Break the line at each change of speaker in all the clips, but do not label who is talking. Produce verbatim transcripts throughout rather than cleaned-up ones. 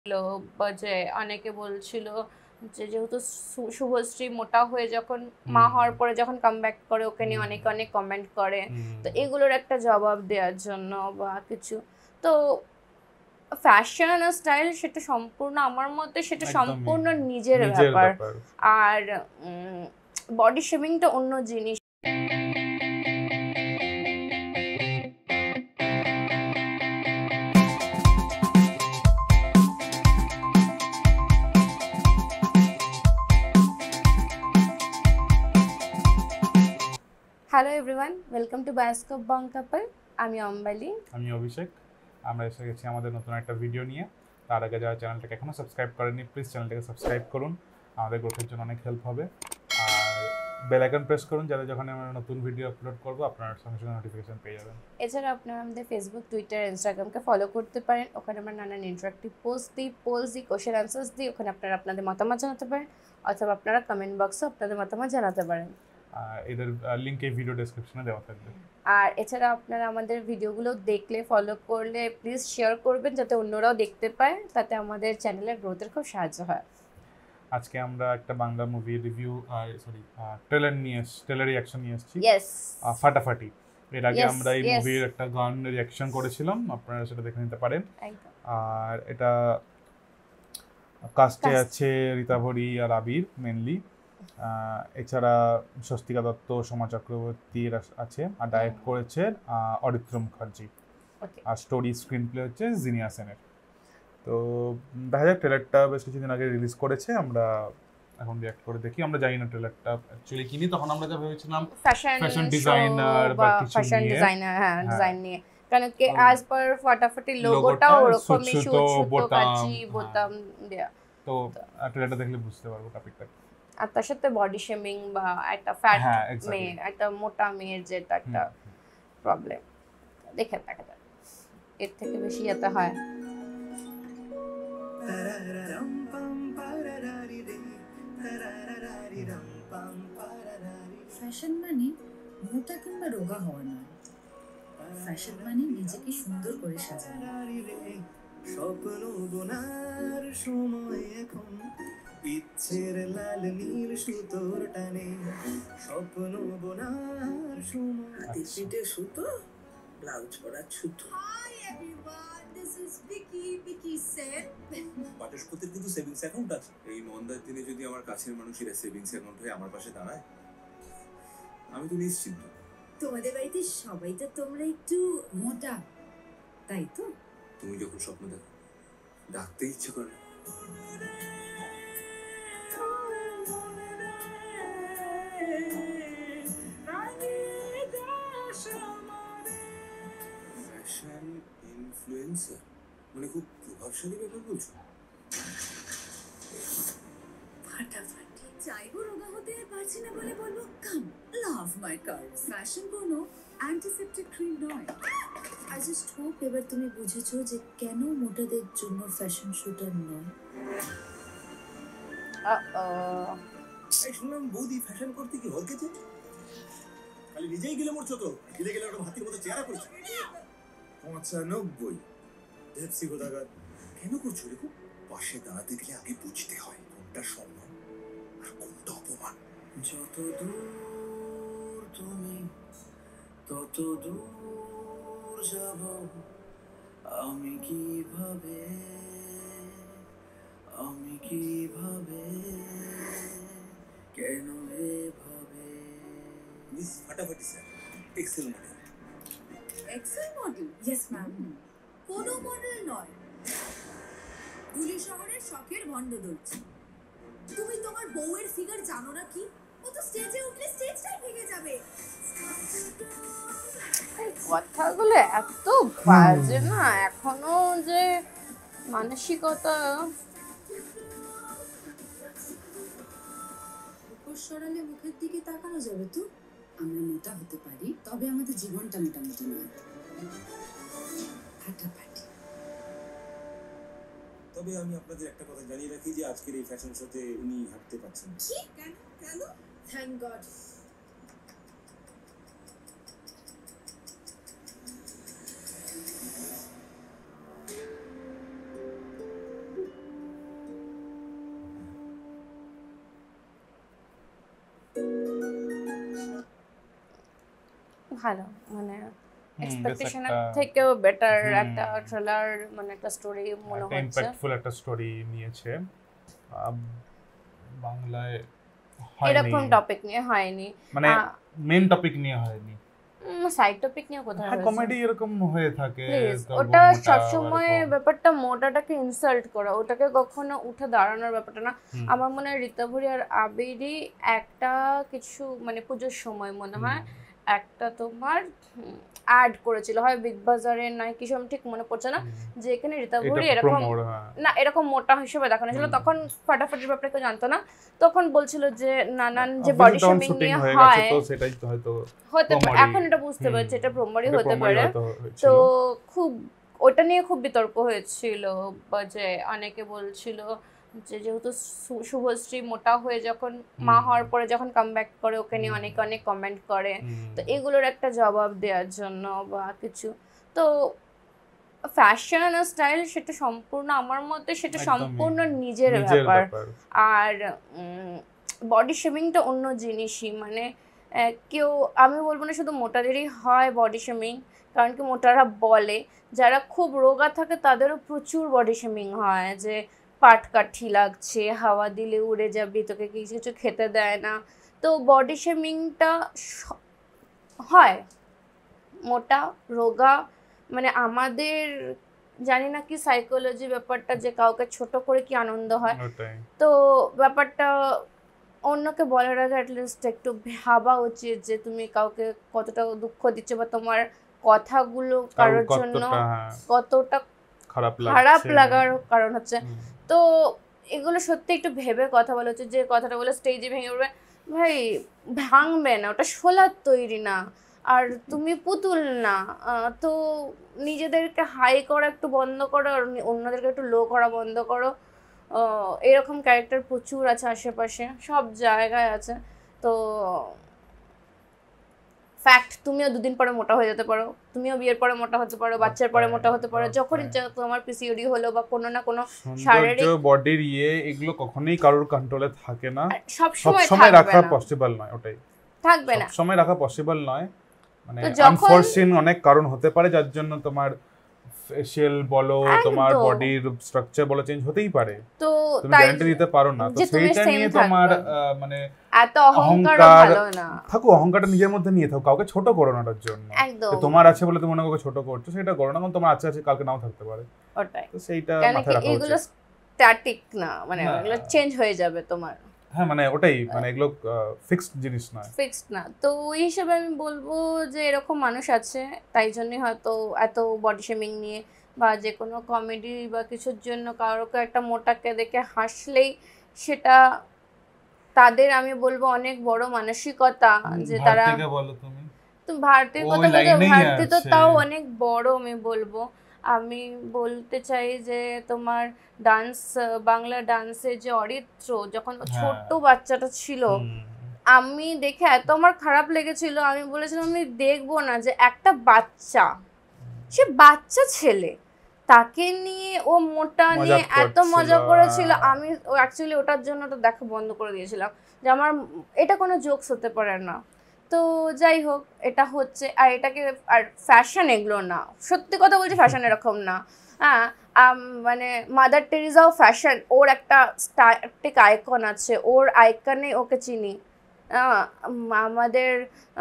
যে অনেকে বলছিল যে যেহেতু শুভশ্রী মোটা হয়ে যখন মা হওয়ার পরে যখন কামব্যাক করে ওকে নিয়ে অনেকে অনেক কমেন্ট করে, তো এগুলোর একটা জবাব দেওয়ার জন্য বা কিছু। তো ফ্যাশন আর স্টাইল সেটা সম্পূর্ণ আমার মতে সেটা সম্পূর্ণ নিজের ব্যাপার, আর বডি শেমিংটা অন্য জিনিস। Hello everyone, welcome to bioscope Bong couple. আমি অম্বালি,
আমি অভিষেক। আমরা এসে গেছি আমাদের নতুন একটা ভিডিও নিয়ে। তার আগে যারা চ্যানেলটাকে এখনো সাবস্ক্রাইব করেননি, প্লিজ চ্যানেলটাকে সাবস্ক্রাইব করুন, আমাদের গ্রোথের জন্য অনেক হেল্প হবে। আর বেল আইকন প্রেস করুন, যাতে যখন আমরা নতুন ভিডিও আপলোড করব আপনারা সঙ্গে সঙ্গে নোটিফিকেশন পেয়ে যাবেন।
এছাড়া আপনারা আমাদের ফেসবুক, টুইটার, ইনস্টাগ্রামকে ফলো করতে পারেন। ওখানে আমরা নানান ইন্টারাক্টিভ পোস্ট দিই, পোলস দিই, কোশ্চেন আনসার্স দিই। ওখানে আপনারা আপনাদের মতামত জানাতে পারেন, অথবা আপনারা কমেন্ট বক্সে আপনাদের মতামত জানাতে পারেন।
এদের লিংক এই ভিডিও ডেসক্রিপশনে দেওয়া থাকবে।
আর এছাড়া আপনারা আমাদের ভিডিওগুলো দেখলে, ফলো করলে প্লিজ শেয়ার করবেন, যাতে অন্যরাও দেখতে পায়, তাতে আমাদের চ্যানেলের গ্রোথের খুব সাহায্য হয়।
আজকে আমরা একটা Bangla movie review sorry trailer নিয়ে ট্রেলার রিঅ্যাকশন নিয়ে এসেছি, ফাটাফাটি। এর আগে আমরা এই মুভির একটা গান রিঅ্যাকশন করেছিলাম, আপনারা সেটা দেখে নিতে পারেন। আর এটা কাস্টে আছে ঋতাভরি আর আবির মেনলি, এছাড়া স্বস্তিকা দত্ত, সোমা চক্রবর্তী আছে, আর ডাইরেক্ট করেছে অরিত্র মুখার্জি, আর স্টোরি স্ক্রিন প্লে হচ্ছে জিনিয়া সেনের। তো দেখা যাক, ট্রেলারটা বেশ কিছুদিন আগে রিলিজ করেছে, আমরা এখন রিঅ্যাক্ট করে দেখি। আমরা জানি না ট্রেলারটা অ্যাকচুয়ালি কিনি, তখন আমরা যা ভেবেছিলাম ফ্যাশন ডিজাইনার বা ফ্যাশন ডিজাইনার, হ্যাঁ ডিজাইন নিয়ে, কারণ কি অ্যাজ পার ফাটাফাটি লোগোটাও ওরকমই সুতো কাচি বোতাম দেয়া। তো ট্রেলারটা দেখলে বুঝতে পারবো টপিকটা।
আর তার সাথে বডি শেমিং বা একটা ফ্যাট মেয়ে, একটা মোটা মেয়ের যেটা একটা প্রবলেম, দেখে দেখা যায় এর থেকে বেশি যেতে হয়।
ফ্যাশন মানে মোটা কিংবা রোগা হওয়া নয়, ফ্যাশন মানে নিজেকে সুন্দর করে সাজানো। স্বপ্ন বোনার সময় এখন, ইচ্ছের লাল নীল সুতোর টানে, স্বপ্ন বোনার সময় তিনটে সুতো, ব্লাউজ পরা সুতো। Hi everyone, this is Vicky, Vicky Sen. বাটুসপতির কিন্তু সেভিংস অ্যাকাউন্ট আছে। এই মন্দার দিনে যদি আমার কাছের মানুষেরা সেভিংস অ্যাকাউন্ট হয়ে আমার পাশে দাঁড়ায়, আমি তো নিশ্চিন্ত। তোমাদের বাড়িতে সবাই তো তোমরা একটু মোটা, তাই তো? তুমি যখন স্বপ্ন দেখো, ডাকতে ইচ্ছে করে। ফ্যাশন ইনফ্লুয়েন্সার মানে খুব প্রভাবশালী ব্যাপার বলছো? ফাটাফাটি চাইবো রোগা হতে পারছি না বলে বলবো come love my curve. Fashion কোনো অ্যান্টিসেপটিক ক্রিম নয়। আই জাস্ট হোপ এবার তুমি বুঝেছো যে কেন মোটাদের জন্য ফ্যাশন শুটার নয়। এই শুনলাম বৌদি ফ্যাশন করতে কি হলকেছে? খালি নিজেই গেলে মরছো তো, গেলে গেলে ওটা হাতির মতো চেহারা করছে। পঁচানব্বই ভেবসি গোদাগার কেন করছো রে? পাশে দাঁড়াতে গেলে আগে বুঝতে হয় কোনটা সম্মান আর কোনটা অপমান। যত দূর তুমি তত দূর যাব, আমি কিভাবে আমি কিভাবে কেন এভাবে। মিস ফাটাফাটি sir, excel model. Excel model? Yes ma'am. কোনো মডেল নয়, দুলি শহরের শখের ভণ্ড দর্জি। তুমি তোমার বউয়ের ফিগার জানো না কি? ও তো স্টেজে উঠলে স্টেজটাই ভেঙে যাবে।
কথাগুলো এত বাজে না, এখনো যে মানসিকতা।
মুখোশ সরালে মুখের দিকে তাকানো যাবে তো। আমরা মোটা হতে পারি, তবে আমাদের জীবনটা মোটামুটি নয়। ফাটাফাটি।
তবে আমি আপনাদের একটা কথা জানিয়ে রাখি যে আজকের এই ফ্যাশন শোতে উনি হাঁটতে পারছেন।
কি? কেন? কেন? Thank God.
ভালো, মানে এক্সপেকটেশনের থেকেও বেটার একটা ট্রেলার, মানে একটা স্টোরি মনে হচ্ছে,
ইমপ্যাক্টফুল একটা স্টোরি নিয়েছে। বাংলায়
এরকম টপিক নিয়ে হয়নি,
মানে মেইন টপিক নিয়ে হয়নি,
সাইড টপিক নিয়ে কোথায় হয়েছে?
কমেডি এরকম হয়ে থাকে,
ওটা সবসময় ব্যাপারটা মোটাটাকে ইনসাল্ট করা, ওটাকে কখনো উঠে দাঁড়ানোর ব্যাপারটা না। আমার মনে হয় ঋতাভরি আর আবিরই একটা কিছু মানে পুজোর সময় মনে হয় একটা তোমার অ্যাড করেছিল, হয় বিগ বাজারের নয় কিছু, আমি ঠিক মনে পড়ছে না, যে এখানে ঋতাভরি এরকম না এরকম মোটা হিসেবে দেখানো ছিল। তখন ফাটাফাটির ব্যাপারে কেউ জানতো না, তখন বলছিল যে নানান যে বডি শেমিং নিয়ে হয় হতে পারে, এখন এটা বুঝতে পারছি এটা প্রোমোরই হতে পারে। তো খুব ওটা নিয়ে খুব বিতর্ক হয়েছিল, যে অনেকে বলছিল যে যেহেতু শুভশ্রী মোটা হয়ে যখন মা হওয়ার পরে যখন কামব্যাক করে ওকে নিয়ে অনেকে অনেক কমেন্ট করে, তো এগুলোর একটা জবাব দেওয়ার জন্য বা কিছু। তো ফ্যাশন আর স্টাইল সেটা সম্পূর্ণ আমার মতে সেটা সম্পূর্ণ নিজের ব্যাপার, আর বডি শেমিংটা অন্য জিনিসই। মানে কেউ, আমি বলবো না শুধু মোটাদেরই হয় বডি শেমিং, কারণ কি মোটারা বলে যারা খুব রোগা থাকে তাদেরও প্রচুর বডি শেমিং হয়, যে পাটকাঠি লাগছে, হাওয়া দিলে উড়ে যাবি, তোকে কিছু কিছু খেতে দেয় না। তো বডি শেমিংটা হয় মোটা রোগা, মানে আমাদের জানি না কি সাইকোলজি ব্যাপারটা, যে কাউকে ছোট করে কি আনন্দ হয়। তো ব্যাপারটা অন্যকে বলার আগে অ্যাটলিস্ট একটু ভাবা উচিত যে তুমি কাউকে কতটা দুঃখ দিচ্ছ, বা তোমার কথাগুলো কারোর জন্য কতটা খারাপ লাগার কারণ হচ্ছে। তো এগুলো সত্যি একটু ভেবে কথা বলা উচিত। যে কথাটা বলে স্টেজে ভেঙে পড়বে, ভাই ভাঙবে না, ওটা শোলার তৈরি না, আর তুমি পুতুল না। তো নিজেদেরকে হাই করা একটু বন্ধ করো, আর অন্যদেরকে একটু লো করা বন্ধ করো। এরকম ক্যারেক্টার প্রচুর আছে আশেপাশে, সব জায়গায় আছে। তো ফ্যাক্ট, তুমিও দুদিন পরে মোটা হয়ে যেতে পারো, তুমিও বিয়ের পরে মোটা হতে পারো, বাচ্চার পরে মোটা হতে পারো, যখনই তোমার পিসিওডি হলো বা কোনো না কোনো শারীরিক
বডির ইয়ে, এগুলো কখনোই কারোর কন্ট্রোলে থাকে না,
সব সময়
রাখা পসিবল নয়, ওটাই
থাকবে না,
সব সময় রাখা পসিবল নয়। মানে আনফরসিন অনেক কারণ হতে পারে যার জন্য তোমার ফেশিয়াল বলো, তোমার বডির স্ট্রাকচার বলো চেঞ্জ হতেই পারে, তো তুমি গ্যারান্টি দিতে পারো না। তো সেইটা নিয়ে তোমার মানে
এত অহংকার ভালো না,
থাকো অহংকারটা নিজের মধ্যে নিয়ে থাকো, কাউকে ছোট করো না তার জন্য। তোমার আছে বলে তুমি অন্য কাউকে ছোট করছো, সেটা করো না, কারণ তোমার আছে আছে কালকে নাও থাকতে পারে।
ওটাই,
তো সেইটা মাথায় রাখা উচিত।
এগুলো স্ট্যাটিক না, মানে এগুলো চেঞ্জ হয়ে যাবে তোমার।
হ্যাঁ, মানে ওটাই, মানে এগুলো ফিক্সড জিনিস নয়,
ফিক্সড না। তো ওই হিসেবে আমি বলবো যে এরকম মানুষ আছে, তাই জন্যই হয়তো এত বডি শেমিং নিয়ে বা যে কোনো কমেডি বা কিছুর জন্য কারোকে একটা মোটাকে দেখে হাসলেই সেটা তাদের, আমি বলবো অনেক বড় মানসিকতা, যে তারা তুমি ভারতীয় কথা বলছো, ভারতী তো তাও অনেক বড়। আমি বলবো আমি বলতে চাই যে তোমার ডান্স, বাংলা ডান্সে যে অরিত্র, যখন ছোট্ট বাচ্চাটা ছিল, আমি দেখে এত আমার খারাপ লেগেছিল, আমি বলেছিলাম আমি দেখবো না, যে একটা বাচ্চা, সে বাচ্চা ছেলে, তাকে নিয়ে ও মোটা নিয়ে এত মজা করেছিল। আমি অ্যাকচুয়ালি ওটার জন্য ওটা দেখা বন্ধ করে দিয়েছিলাম, যে আমার এটা কোনো জোকস হতে পারে না। তো যাই হোক, এটা হচ্ছে, আর এটাকে আর ফ্যাশন এগুলো না, সত্যি কথা বলছি ফ্যাশন এরকম না। হ্যাঁ, মানে মাদার টেরিজাও ফ্যাশন, ওর একটা স্টাইলিক আইকন আছে, ওর আইকনে ওকে চিনি। আমাদের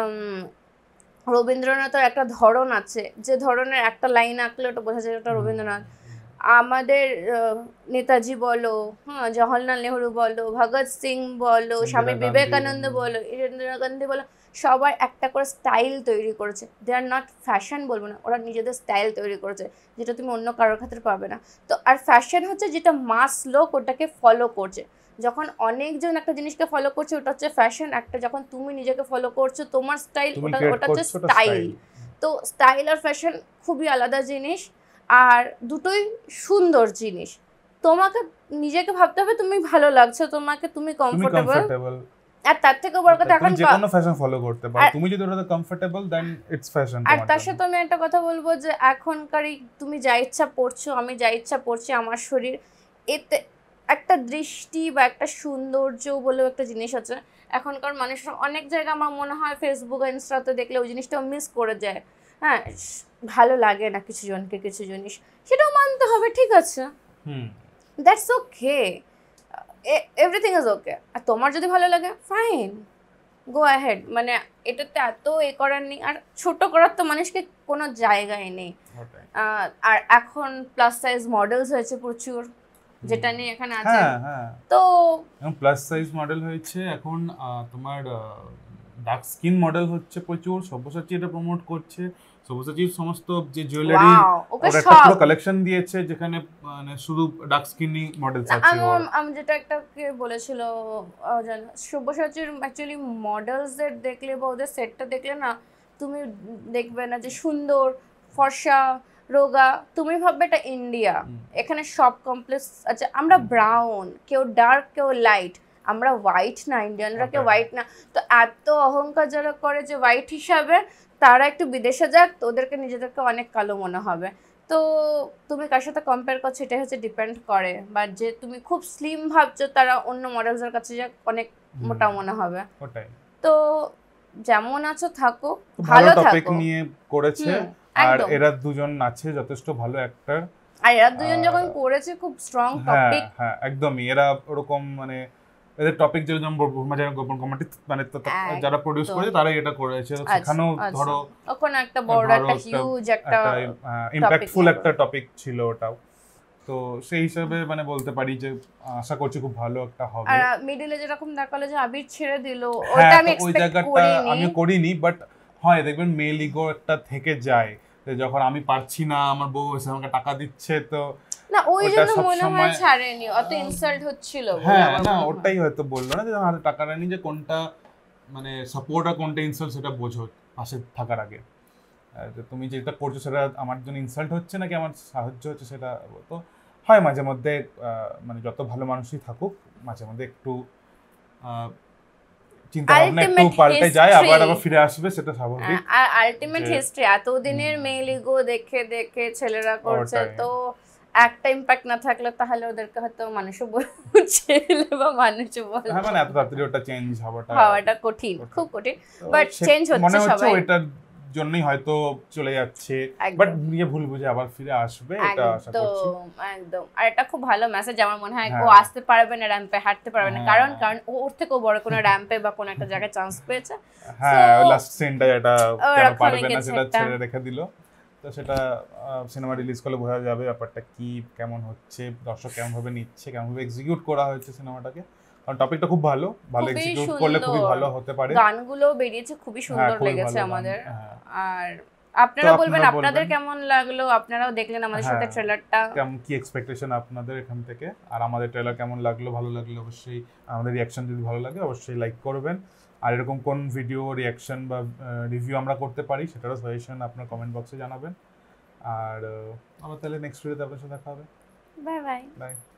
রবীন্দ্রনাথের একটা ধরন আছে, যে ধরনের একটা লাইন আঁকলে ওটা বোঝা যায় ওটা রবীন্দ্রনাথ। আমাদের নেতাজি বলো, হ্যাঁ, জওহরলাল নেহরু বলো, ভগৎ সিং বলো, স্বামী বিবেকানন্দ বলো, ইন্দিরা গান্ধী বলো, সবাই একটা করে স্টাইল তৈরি করেছে। দে আর নট ফ্যাশন বলবো না, ওরা নিজেদের স্টাইল তৈরি করেছে, যেটা তুমি অন্য কারোর ক্ষেত্রে পাবে না। তো আর ফ্যাশন হচ্ছে যেটা মাস লোক ওটাকে ফলো করছে। যখন অনেকজন একটা জিনিসকে ফলো করছে ওটা হচ্ছে ফ্যাশন, একটা যখন তুমি নিজেকে ফলো করছো তোমার স্টাইল, ওটা ওটা হচ্ছে স্টাইল। তো স্টাইল আর ফ্যাশন খুবই আলাদা জিনিস, আর দুটোই সুন্দর জিনিস। তোমাকে নিজেকে ভাবতে হবে তুমি ভালো লাগছে, তোমাকে তুমি কমফোর্টেবল, আর তার থেকে বড় কথা এখন
যে কোনো ফ্যাশন ফলো করতে পারো, তুমি যদি ওটাতে কমফোর্টেবল দেন ইটস ফ্যাশন।
আর তার সাথে আমি একটা কথা বলবো যে এখনকার তুমি যা ইচ্ছা পড়ছো, আমি যা ইচ্ছা পড়ছি, আমার শরীর, এতে একটা দৃষ্টি বা একটা সৌন্দর্য বলেও একটা জিনিস আছে। এখনকার মানুষরা অনেক জায়গায় আমার মনে হয় ফেসবুক ইনস্টাতে দেখলে ওই জিনিসটাও মিস করে যায়। হ্যাঁ, ভালো লাগে না কিছু জনকে কিছু জিনিস, সেটাও মানতে হবে, ঠিক আছে, that's okay, everything is okay. আর তোমার যদি ভালো লাগে ফাইন, গো অ্যাহেড, মানে এটাতে এত এ করার নেই। আর ছোট করার তো মানুষকে কোনো জায়গায় নেই। আর এখন প্লাস সাইজ মডেলস হয়েছে প্রচুর, যেটা নিয়ে এখানে আছে। তো
প্লাস সাইজ মডেল হয়েছে এখন, তোমার ডার্ক স্কিন মডেল হচ্ছে প্রচুর। সব্যসাচী এটা প্রমোট করছে। সব্যসাচীর সমস্ত যে জুয়েলারি ওটা একটা পুরো কালেকশন দিয়েছে, যেখানে মানে শুধু ডার্ক স্কিনই মডেলস আছে।
আমি যেটা একটা কে বলেছিল জানো, সব্যসাচীর অ্যাকচুয়ালি মডেলসদের দেখলে বা ওদের সেটটা দেখলে না, তুমি দেখবে না যে সুন্দর ফর্সা রোগা, তুমি ভাববে এটা ইন্ডিয়া। এখানে সব কমপ্লেক্স আছে। আমরা ব্রাউন, কেউ ডার্ক, কেউ লাইট, আমরা হোয়াইট না, ইন্ডিয়ানরা কেউ হোয়াইট না। তো এত অহংকার যারা করে যে হোয়াইট হিসাবে, তারা একটু বিদেশে যাক, তো ওদেরকে নিজেদেরকে অনেক কালো মনে হবে। তো তুমি কার সাথে কম্পেয়ার করছো এটা হচ্ছে ডিপেন্ড করে, বা যে তুমি খুব স্লিম ভাবছো তারা অন্য মডেলসের কাছে যাক অনেক মোটা মনে হবে।
ওটাই।
তো যেমন আছো থাকো, ভালো থাকো।
টপিক নিয়ে করেছে, আর এরা দুজন আছে যথেষ্ট ভালো অ্যাক্টর।
আর এরা দুজন যখন করেছে খুব স্ট্রং টপিক।
হ্যাঁ একদমই, এরা ওরকম মানে এদের টপিক যেরকম গোপন কমিটি মানে যারা প্রোডিউস করেছে তারাই এটা করেছে। সেখানেও ধরো
ওখানে একটা বড় একটা হিউজ একটা
ইমপ্যাক্টফুল একটা টপিক ছিল ওটাও। তো সেই হিসাবে মানে বলতে পারি যে আশা করছি খুব ভালো একটা হবে।
আর মিডলে যেরকম দেখালো যে আবির ছেড়ে দিল, ওটা আমি এক্সপেক্ট করিনি।
আমি করিনি, বাট হয় দেখবেন মেল ইগো একটা থেকে যায়, যখন আমি পারছি না, আমার বউ এসে আমাকে টাকা দিচ্ছে, তো
না ওই জন্য মনে হয় ছাড়েনি, অত ইনসাল্ট হচ্ছিল।
হ্যাঁ না ওটাই হয়তো বললো না যে হাতে টাকা নেই, যে কোনটা মানে সাপোর্ট আর কোনটা ইনসাল্ট সেটা বোঝো পাশে থাকার আগে। তুমি যেটা করছো সেটা আমার জন্য ইনসাল্ট হচ্ছে নাকি আমার সাহায্য হচ্ছে, সেটা তো হয় মাঝে মধ্যে। মানে যত ভালো মানুষই থাকুক, মাঝে মধ্যে একটু চিন্তা ভাবনা একটু পাল্টে যায়, আবার আবার ফিরে আসবে, সেটা স্বাভাবিক।
আর আলটিমেট হিস্ট্রি এতদিনের মেল ইগো দেখে দেখে ছেলেরা করছে, তো একটা ইমপ্যাক্ট না থাকলে তাহলে ওদেরকে হয়তো মানুষও বলছে বা মানুষও বলে।
হ্যাঁ মানে এত তাড়াতাড়ি ওটা চেঞ্জ হওয়াটা
হওয়াটা কঠিন, খুব কঠিন, বাট চেঞ্জ হচ্ছে।
মনে হচ্ছে ওটার জন্যই হয়তো চলে যাচ্ছে, বাট নিয়ে ভুল বুঝে আবার ফিরে আসবে, এটা আশা করছি।
একদম। আর এটা খুব ভালো মেসেজ আমার মনে হয়। ও আসতে পারবে না র্যাম্পে, হাঁটতে পারবে না, কারণ কারণ ওর থেকেও বড় কোনো র্যাম্পে বা কোনো একটা জায়গায় চান্স পেয়েছে।
হ্যাঁ লাস্ট সিনটা এটা কেন পারবে না সেটা ছেড়ে রেখে দিল। তো সেটা সিনেমা রিলিজ করলে বোঝা যাবে ব্যাপারটা কি, কেমন হচ্ছে, দর্শক কেমন ভাবে নিচ্ছে, কেমন ভাবে এক্সিকিউট করা হয়েছে সিনেমাটাকে। কারণ টপিকটা খুব ভালো, ভালো এক্সিকিউট করলে খুবই ভালো হতে পারে।
গানগুলো বেরিয়েছে খুবই সুন্দর লেগেছে আমাদের। আর আপনারা বলবেন আপনাদের কেমন লাগলো, আপনারাও দেখলেন আমাদের সাথে ট্রেলারটা,
কেমন কি এক্সপেকটেশন আপনাদের এখান থেকে, আর আমাদের ট্রেলার কেমন লাগলো, ভালো লাগলো অবশ্যই, আমাদের রিঅ্যাকশন যদি ভালো লাগে অবশ্যই লাইক করবেন। আর এরকম কোন ভিডিও রিঅ্যাকশন বা রিভিউ আমরা করতে পারি সেটারও সাজেশন আপনার কমেন্ট বক্সে জানাবেন। আর আবার তাহলে নেক্সট ভিডিওতে আপনার সাথে দেখা হবে।
Bye bye
by.